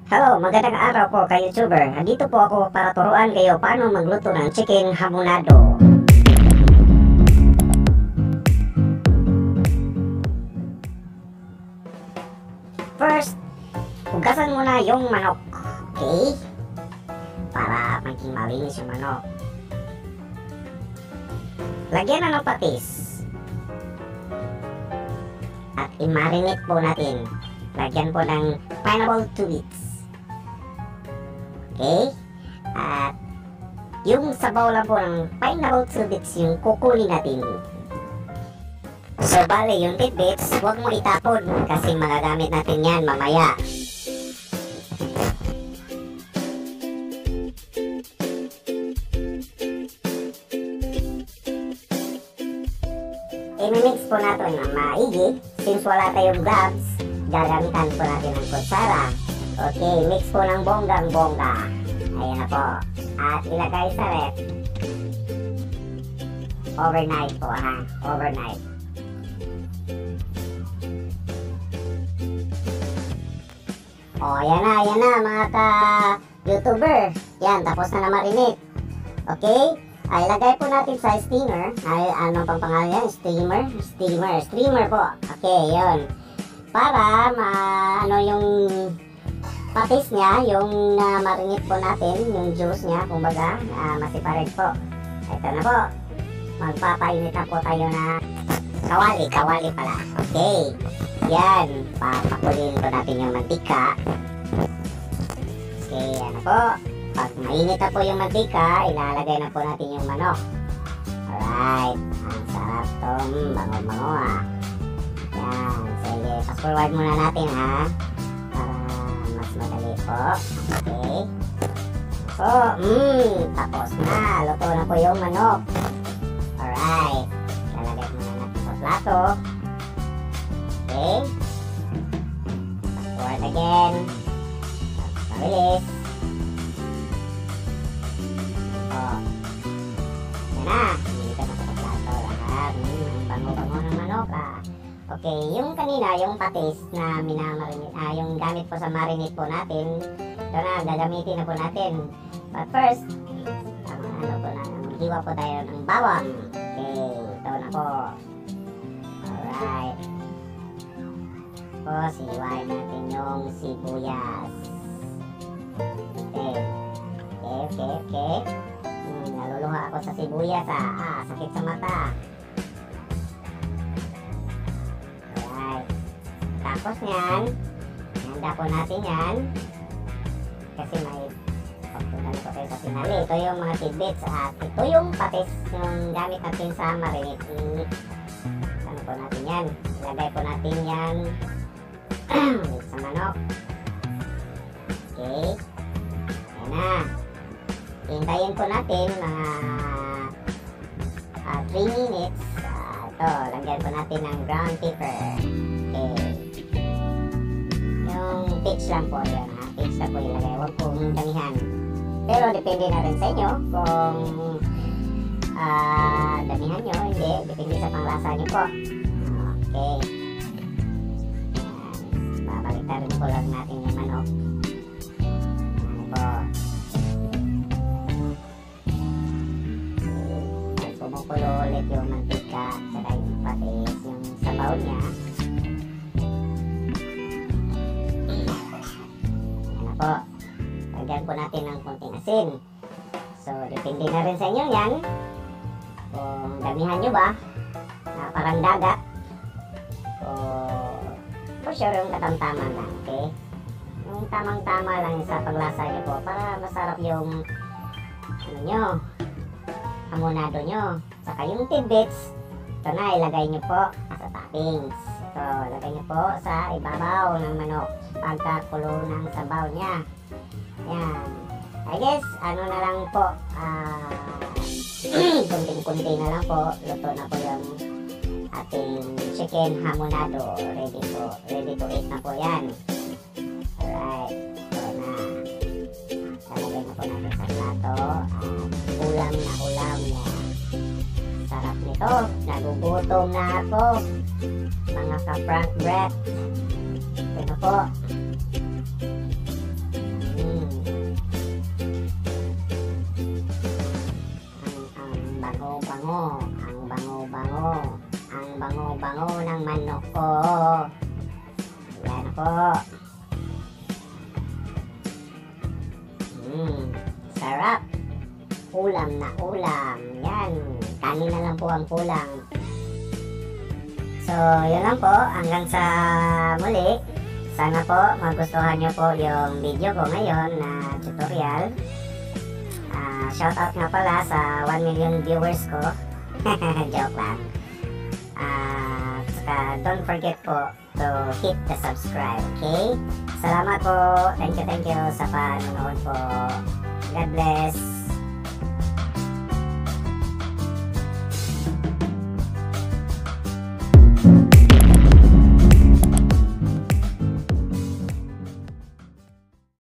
Hello, magandang araw po kay YouTuber. Nandito po ako para turuan kayo paano magluto ng chicken hamonado. First, hugasan muna yung manok. Okay? Para maging malinis yung manok. Lagyan na ng patis. At i-marinate po natin. Lagyan po ng pineapple 2 bits. Okay? At yung sabaw lang po ng pineapple 2 bits yung kukunin natin. So bale yung tidbits, huwag mo itapon kasi magagamit natin yan mamaya. I-mix po natin ng maigi. Since wala tayong gloves, gagamitan po natin ng kutsara. Okay, mix po ng bonggang-bongga. Ayan na po. At ilagay sa ref. Overnight po ha. Overnight. O, yan na mga ka-YouTuber. Yan, tapos na na-marinate. Okay? Ay, ilagay po natin sa steamer. Ay, anong pang pangalan yan? Steamer po. Okay, yun. Para yung patis niya, yung marinate po natin, yung juice niya, kumbaga, masiparate po. Ito na po. Magpapainit na po tayo na kawali pala. Okay. Yan. Papakulin po natin yung mantika. Okay, ano po. Pag mainit na po yung mantika, ilalagay na po natin yung manok. Alright. Ang sarap tong bango-bango ah. Yan. Sige, fast-forward muna natin ha. Mas madali po. Okay. So, tapos na. Luto na po yung manok. Alright. Lalagay muna natin sa plato. Okay. Fast forward again. Mabilis. Oh. Yan na. Dito na sa plato lahat. Ang bango-bango ng manok ah. Okay, yung kanina, yung patis na minamarinate, yung gamit po sa marinate po natin, ito na, gagamitin na po natin. But first, maghiwa po tayo ng bawang. Okay, ito na po. Alright. Tapos, hiwain natin yung sibuyas. Okay. Naluluha ako sa sibuyas sakit sa mata. Tapos yan, handa po natin yan. Kasi may pagpunta na po tayo sa sinali. Ito yung mga tidbits at ito yung patis yung gamit natin sa marinate. Ano po natin yan? Ilagay po natin yan sa manok. Okay. Yan na. Hintayin po natin mga 3 minutes. Ito, lagyan po natin ng ground pepper. Okay. Yung pitch lang po yun ha. Pitch lang po ilagay. Huwag pong damihan. Pero depende na rin sa inyo kung damihan nyo. Hindi. Depende sa panglasa nyo po. Okay. Babalik na rin po lang natin yung manok. Ano po. Okay. Pumukulo ulit yung mantika. Saka yung patis. Yung sabaw niya. Po. Lagyan po natin ng konting asin. So, depende na rin sa inyo yan. Kung damihan nyo ba, na parang dagat. O, for sure yung katamtaman lang, okay? Yung tamang-tama lang sa paglasa nyo po para masarap yung ano nyo, hamonado nyo. Saka yung tidbits, ito na, ilagay nyo po sa toppings. So, lagay nyo po sa ibabaw ng manok pagkakulo ng sabaw niya. Yan. I guess, ano na lang po, kunting-kunti na lang po, luto na po yung ating chicken hamonado. Ready to eat na po yan. Alright. So na, lalagay na po natin sa plato at ulam na ulam niya. Sarap nito. Nagugutom na ako. Mga ka-Frank breath. Ito na po. manok ko. Yan po. Sarap. Ulam na ulam. Yan. Kanin na lang po ang kulang. So, yun lang po. Hanggang sa muli. Sana po magustuhan nyo po yung video ko ngayon na tutorial. Shoutout nga pala sa 1 million viewers ko. Joke lang. Saka don't forget po to hit the subscribe, okay? Salamat po. Thank you sa panonood po. God bless.